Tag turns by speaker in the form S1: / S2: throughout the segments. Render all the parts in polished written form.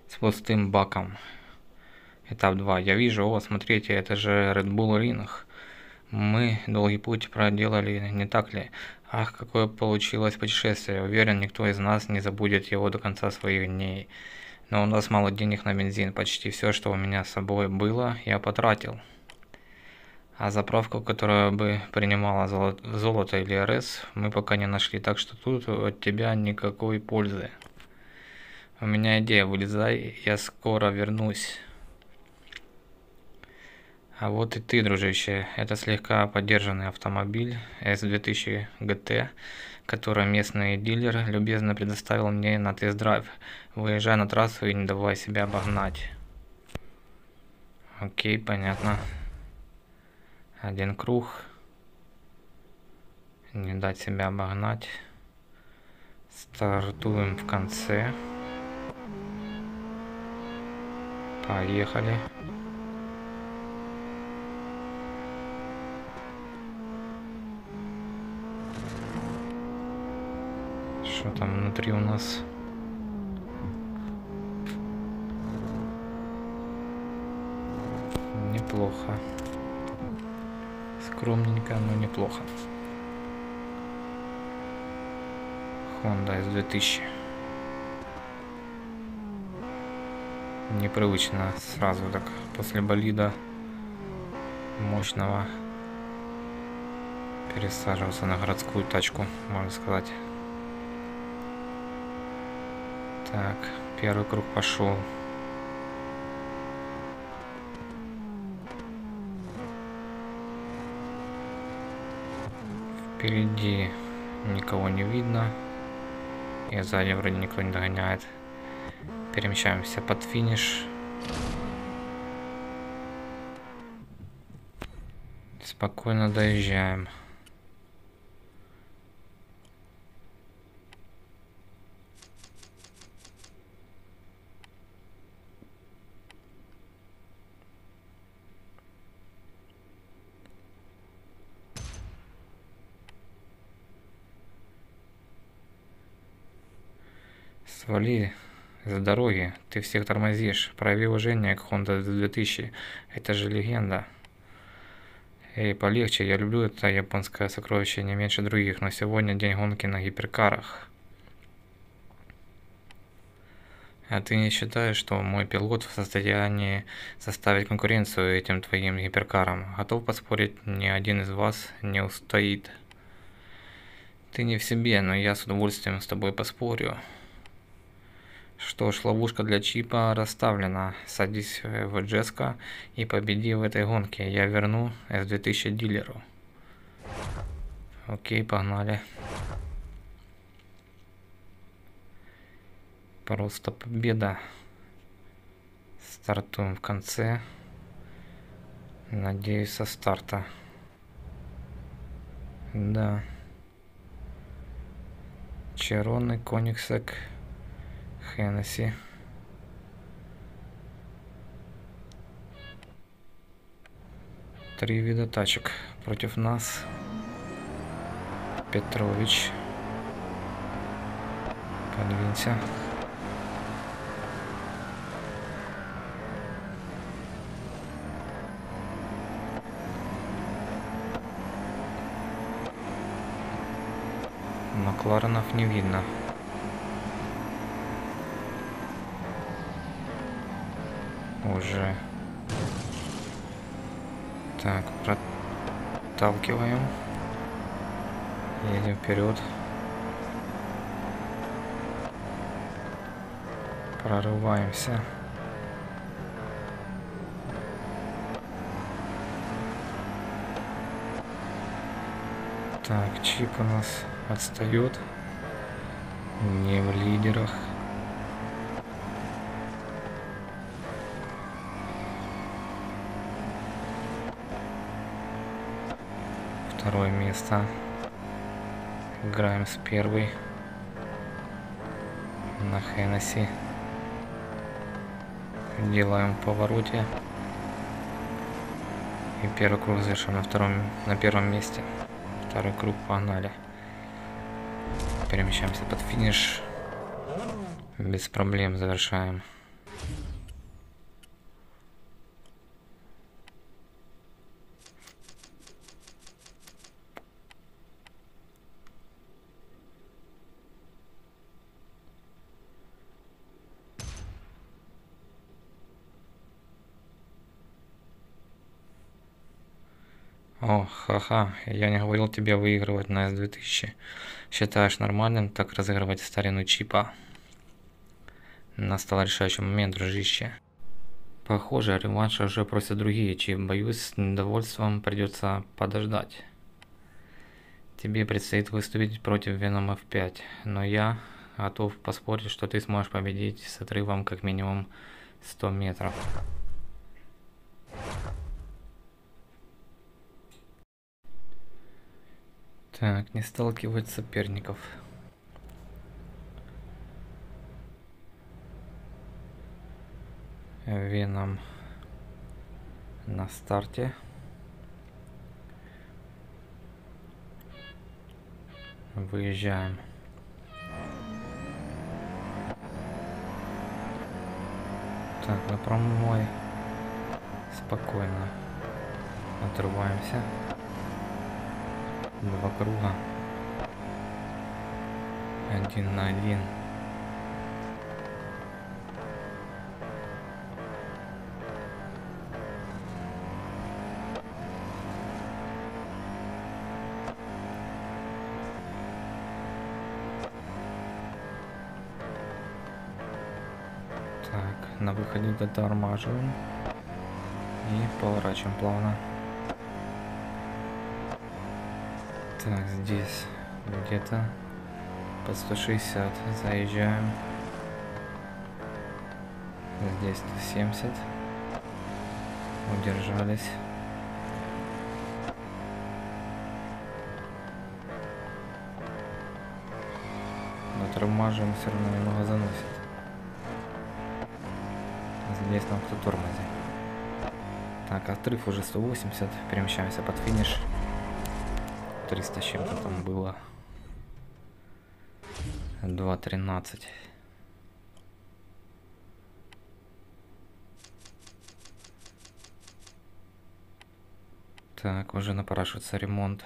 S1: с пустым баком. Этап 2. Я вижу, о, смотрите, это же Red Bull Ring. Мы долгий путь проделали, не так ли? Ах, какое получилось путешествие. Уверен, никто из нас не забудет его до конца своих дней. Но у нас мало денег на бензин. Почти все, что у меня с собой было, я потратил. А заправку, которая бы принимала золото или РС, мы пока не нашли. Так что тут от тебя никакой пользы. У меня идея, вылезай, я скоро вернусь. А вот и ты, дружище. Это слегка подержанный автомобиль S2000 GT, который местный дилер любезно предоставил мне на тест-драйв. Выезжай на трассу и не давай себя обогнать. Окей, понятно. Один круг. Не дать себя обогнать. Стартуем в конце. Поехали. Что там внутри у нас? Неплохо. Скромненько, но неплохо. Honda S2000. Непривычно сразу так после болида мощного пересаживаться на городскую тачку, можно сказать. Так, первый круг пошел. Впереди никого не видно. И сзади вроде никто не догоняет. Перемещаемся под финиш. Спокойно доезжаем. Свали с дороги, ты всех тормозишь. Прояви уважение к Honda 2000. Это же легенда. Эй, полегче, я люблю это японское сокровище не меньше других, но сегодня день гонки на гиперкарах. А ты не считаешь, что мой пилот в состоянии составить конкуренцию этим твоим гиперкарам? Готов поспорить, ни один из вас не устоит. Ты не в себе, но я с удовольствием с тобой поспорю. Что ж, ловушка для чипа расставлена. Садись в Джеска и победи в этой гонке. Я верну S2000 дилеру. Окей, погнали. Просто победа. Стартуем в конце. Надеюсь, со старта. Да. Чероны, Кониксек, Хеннесси. Три вида тачек против нас. Петрович. Подвинься. Макларенов не видно. Уже. Так, проталкиваем. Едем вперед. Прорываемся. Так, чип у нас отстает. Не в лидерах. Второе место. Играем с первой. На Хеннесси. Делаем в повороте. И первый круг завершим на первом месте. Второй круг, погнали. Перемещаемся под финиш. Без проблем завершаем. О, ха-ха, я не говорил тебе выигрывать на С-2000. Считаешь нормальным так разыгрывать старину Чипа? Настал решающий момент, дружище. Похоже, реванш уже просят другие, Чип. Боюсь, с недовольством придется подождать. Тебе предстоит выступить против Веном F5, но я готов поспорить, что ты сможешь победить с отрывом как минимум 100 метров. Так, не сталкивать соперников. Веном на старте. Выезжаем. Так, на прямой. Спокойно. Отрываемся. 2 круга. 1 на 1. Так, на выходе дотормаживаем и поворачиваем плавно. Так, здесь где-то под 160 заезжаем. Здесь 170. Удержались. Но тормаживаем, все равно немного заносит. Здесь нам кто тормозит. Так, отрыв уже 180. Перемещаемся под финиш. 300 с чем-то там было. 2:13. Так, уже напрашивается ремонт.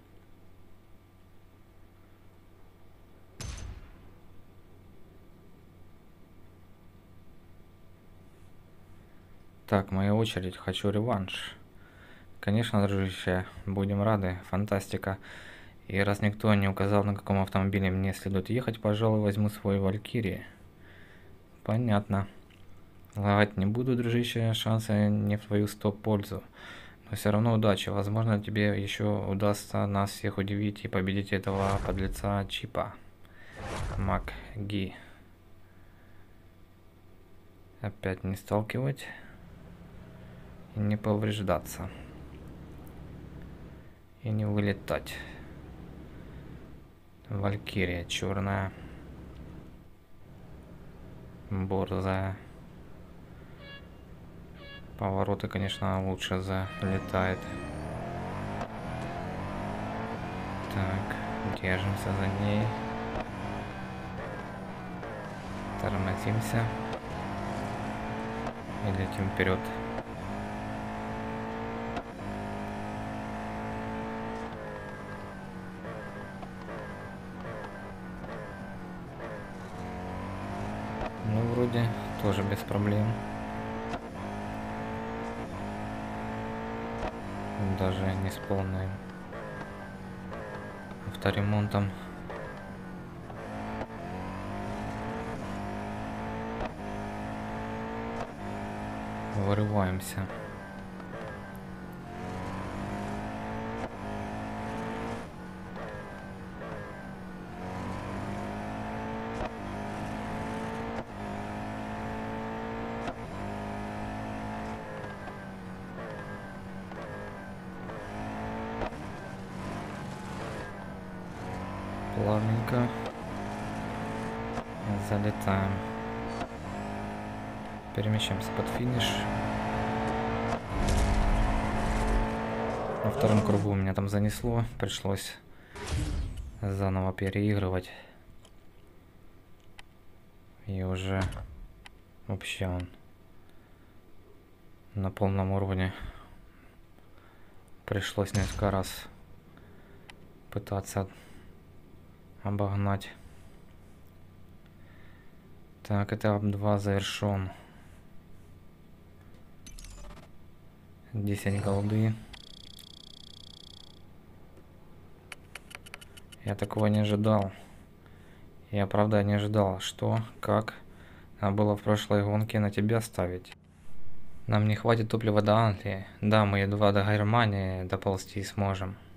S1: Так, моя очередь. Хочу реванш. Конечно, дружище, будем рады. Фантастика. И раз никто не указал, на каком автомобиле мне следует ехать, пожалуй, возьму свой Валькирии. Понятно. Лагать не буду, дружище, шансы не в твою стоп-пользу. Но все равно удачи. Возможно, тебе еще удастся нас всех удивить и победить этого подлеца Чипа. МакГи. Опять не сталкивать. И не повреждаться. И не вылетать. Валькирия черная. Борзая. Повороты, конечно, лучше залетает. Так, держимся за ней. Тормозимся. И летим вперед. Ну, вроде тоже без проблем. Даже не с полным авторемонтом. Вырываемся. Плавненько залетаем. Перемещаемся под финиш. На втором кругу меня там занесло. Пришлось заново переигрывать. И уже вообще он на полном уровне. Пришлось несколько раз пытаться обогнать. Так, этап 2 завершен. 10 голды. Я такого не ожидал. Я правда не ожидал, что, как. Надо было в прошлой гонке на тебя ставить. Нам не хватит топлива до Англии. Да, мы едва до Германии доползти сможем.